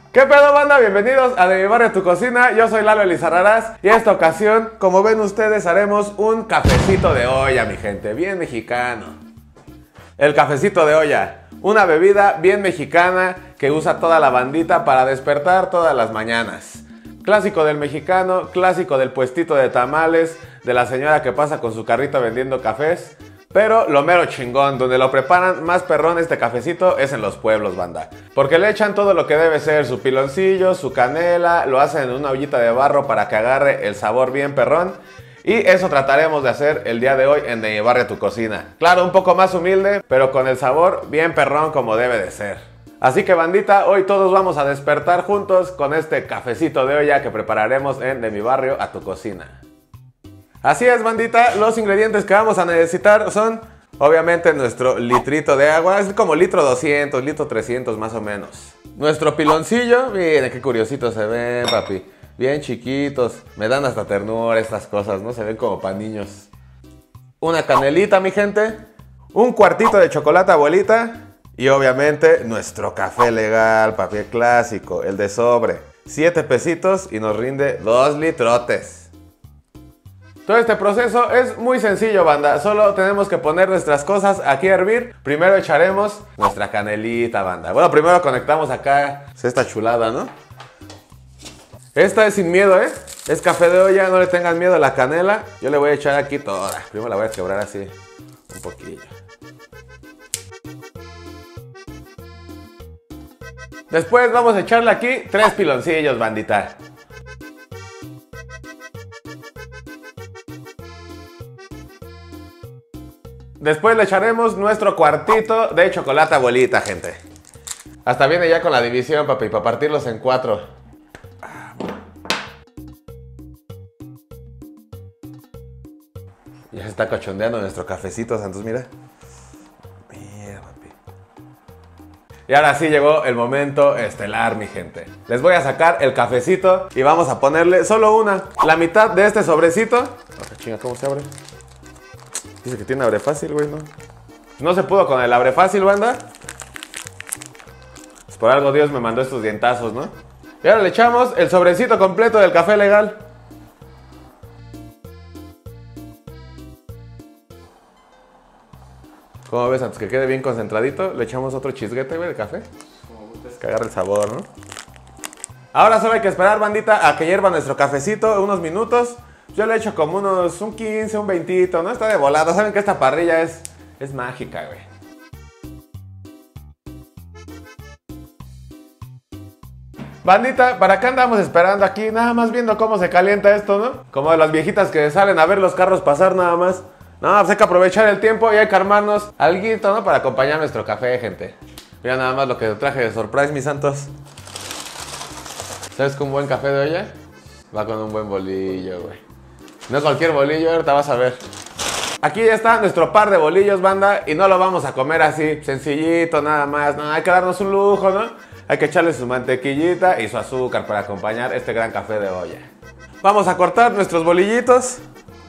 ¿Qué pedo, banda? Bienvenidos a De Mi Barrio a Tu Cocina. Yo soy Lalo Elizarrarás y esta ocasión, como ven ustedes, haremos un cafecito de olla, mi gente, bien mexicano. El cafecito de olla, una bebida bien mexicana que usa toda la bandita para despertar todas las mañanas. Clásico del mexicano, clásico del puestito de tamales, de la señora que pasa con su carrito vendiendo cafés. Pero lo mero chingón, donde lo preparan más perrón este cafecito es en los pueblos, banda. Porque le echan todo lo que debe ser, su piloncillo, su canela, lo hacen en una ollita de barro para que agarre el sabor bien perrón. Y eso trataremos de hacer el día de hoy en De Mi Barrio a Tu Cocina. Claro, un poco más humilde, pero con el sabor bien perrón como debe de ser. Así que, bandita, hoy todos vamos a despertar juntos con este cafecito de olla que prepararemos en De Mi Barrio a Tu Cocina. Así es, bandita, los ingredientes que vamos a necesitar son obviamente nuestro litrito de agua, es como litro 200, litro 300 más o menos. Nuestro piloncillo, miren qué curiositos se ven, papi, bien chiquitos, me dan hasta ternura estas cosas, ¿no? Se ven como para niños. Una canelita, mi gente, un cuartito de chocolate abuelita y obviamente nuestro café legal, papi, el clásico, el de sobre, 7 pesitos y nos rinde 2 litrotes. Todo este proceso es muy sencillo, banda. Solo tenemos que poner nuestras cosas aquí a hervir. Primero echaremos nuestra canelita, banda. Bueno, primero conectamos acá esta chulada, ¿no? Esta es sin miedo, ¿eh? Es café de olla, no le tengan miedo a la canela. Yo le voy a echar aquí toda. Primero la voy a quebrar así, un poquillo. Después vamos a echarle aquí 3 piloncillos, bandita. Después le echaremos nuestro cuartito de chocolate abuelita, gente. Hasta viene ya con la división, papi, para partirlos en 4. Ya se está cachondeando nuestro cafecito, Santos, mira. Mira, papi. Y ahora sí llegó el momento estelar, mi gente. Les voy a sacar el cafecito y vamos a ponerle solo la mitad de este sobrecito. Oh, chinga, ¿cómo se abre? Dice que tiene abre fácil, güey, ¿no? No se pudo con el abre fácil, banda. Pues por algo Dios me mandó estos dientazos, ¿no? Y ahora le echamos el sobrecito completo del café legal. ¿Cómo ves? Antes que quede bien concentradito, le echamos otro chisguete, güey, de café. Que agarre el sabor, ¿no? Ahora solo hay que esperar, bandita, a que hierva nuestro cafecito unos minutos. Yo le echo como un 15, un 20, ¿no? Está de volada. Saben que esta parrilla es mágica, güey. Bandita, ¿para qué andamos esperando aquí? Nada más viendo cómo se calienta esto, ¿no? Como de las viejitas que salen a ver los carros pasar nada más. No, pues hay que aprovechar el tiempo y hay que armarnos alguito, ¿no? Para acompañar nuestro café, gente. Mira nada más lo que traje de surprise, mis santos. ¿Sabes que un buen café de olla va con un buen bolillo, güey? No cualquier bolillo, ahorita vas a ver. Aquí ya está nuestro par de bolillos, banda. Y no lo vamos a comer así, sencillito, nada más. No, hay que darnos un lujo, ¿no? Hay que echarle su mantequillita y su azúcar para acompañar este gran café de olla. Vamos a cortar nuestros bolillitos.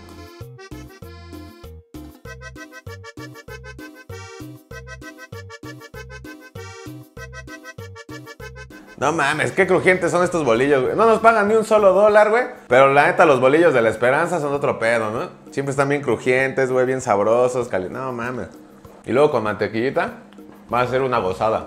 No mames, qué crujientes son estos bolillos, güey. No nos pagan ni un solo dólar, güey. Pero la neta, los bolillos de la Esperanza son otro pedo, ¿no? Siempre están bien crujientes, güey, bien sabrosos, no mames. Y luego con mantequillita va a ser una gozada.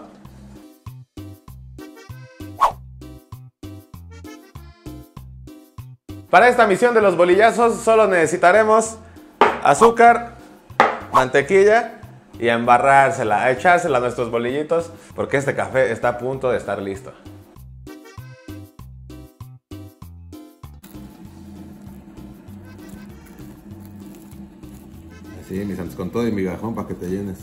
Para esta misión de los bolillazos solo necesitaremos azúcar, mantequilla y a embarrársela, a echársela a nuestros bolillitos, porque este café está a punto de estar listo. Así, mis santos, con todo y migajón para que te llenes.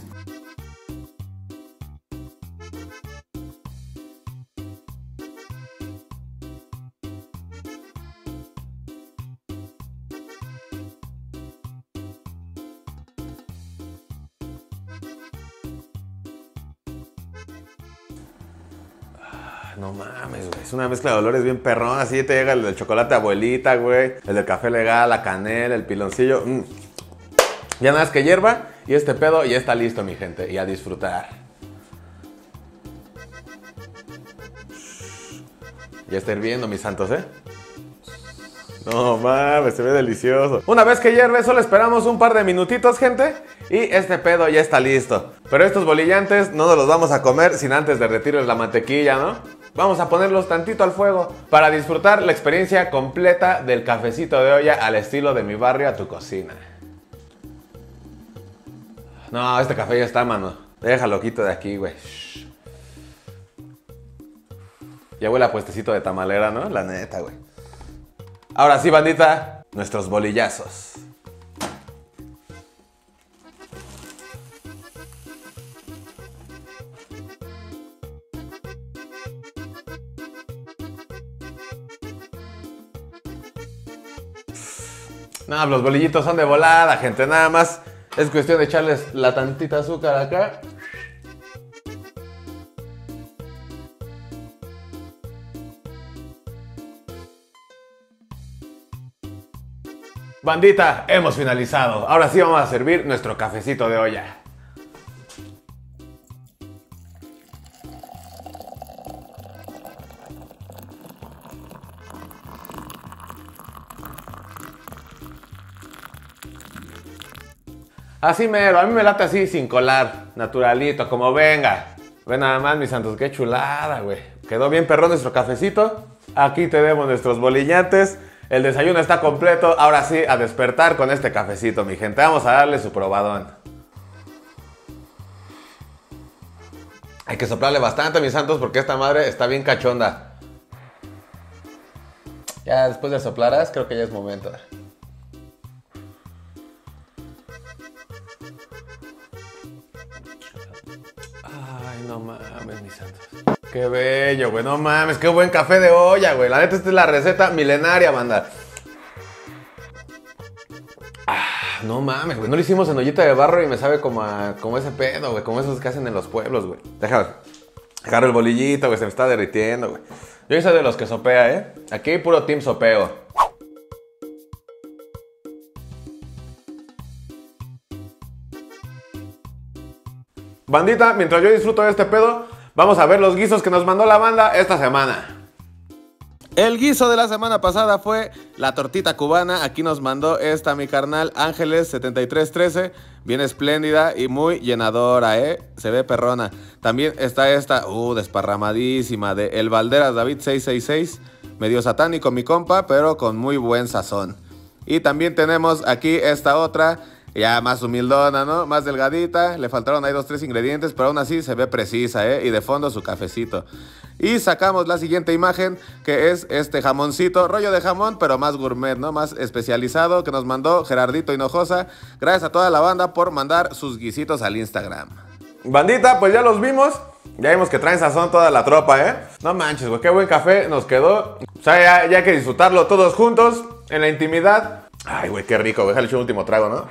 No mames, güey. Es una mezcla de olores bien perrón. Así te llega el del chocolate abuelita, güey. El del café legal, la canela, el piloncillo. Ya nada más que hierva y este pedo ya está listo, mi gente. Y a disfrutar. Ya está hirviendo, mis santos, ¿eh? No mames, se ve delicioso. Una vez que hierve, solo esperamos un par de minutitos, gente, y este pedo ya está listo. Pero estos bolillantes no nos los vamos a comer sin antes derretirles la mantequilla, ¿no? Vamos a ponerlos tantito al fuego para disfrutar la experiencia completa del cafecito de olla al estilo de mi barrio a tu cocina. No, este café ya está, mano. Déjalo, quito de aquí, güey. Ya huele a puestecito de tamalera, ¿no? La neta, güey. Ahora sí, bandita, nuestros bolillazos. No, los bolillitos son de volada, gente. Nada más es cuestión de echarles la tantita azúcar acá. Bandita, hemos finalizado. Ahora sí vamos a servir nuestro cafecito de olla. Así mero, a mí me late así sin colar, naturalito, como venga. Ve nada más, mis santos, qué chulada, güey. Quedó bien perrón nuestro cafecito. Aquí tenemos nuestros bolillantes. El desayuno está completo. Ahora sí, a despertar con este cafecito, mi gente. Vamos a darle su probadón. Hay que soplarle bastante, mis santos, porque esta madre está bien cachonda. Ya después de soplarás, creo que ya es momento. Ay, no mames, mis santos. Qué bello, güey, no mames, qué buen café de olla, güey. La neta, esta es la receta milenaria, banda. No mames, güey, no lo hicimos en ollita de barro y me sabe como ese pedo, güey, como esos que hacen en los pueblos, güey. Déjame, agarro el bolillito, güey, se me está derritiendo, güey. Yo soy de los que sopea, ¿eh? Aquí puro team sopeo. Bandita, mientras yo disfruto de este pedo, vamos a ver los guisos que nos mandó la banda esta semana. El guiso de la semana pasada fue la tortita cubana. Aquí nos mandó esta mi carnal Ángeles 7313. Bien espléndida y muy llenadora, se ve perrona. También está esta, desparramadísima, de El Valderas David 666. Medio satánico mi compa, pero con muy buen sazón. Y también tenemos aquí esta otra, ya más humildona, ¿no? Más delgadita. Le faltaron ahí 2-3 ingredientes, pero aún así se ve precisa, y de fondo su cafecito. Y sacamos la siguiente imagen, que es este jamoncito, rollo de jamón, pero más gourmet, ¿no? Más especializado, que nos mandó Gerardito Hinojosa. Gracias a toda la banda por mandar sus guisitos al Instagram. Bandita, pues ya los vimos. Ya vimos que traen sazón toda la tropa, No manches, güey, qué buen café nos quedó. O sea, ya hay que disfrutarlo todos juntos, en la intimidad. Ay, güey, qué rico, déjale echar un último trago, ¿no?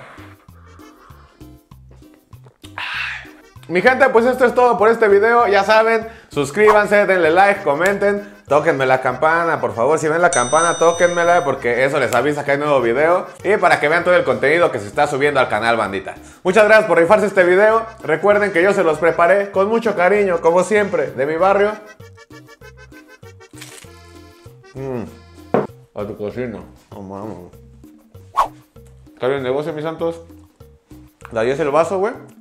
Mi gente, pues esto es todo por este video. Ya saben, suscríbanse, denle like, comenten, tóquenme la campana, por favor. Si ven la campana, tóquenmela, porque eso les avisa que hay nuevo video. Y para que vean todo el contenido que se está subiendo al canal, bandita. Muchas gracias por rifarse este video. Recuerden que yo se los preparé con mucho cariño, como siempre, de mi barrio a tu cocina. Oh, mames. ¿Está bien el negocio, mis santos? ¿De ahí es el vaso, güey?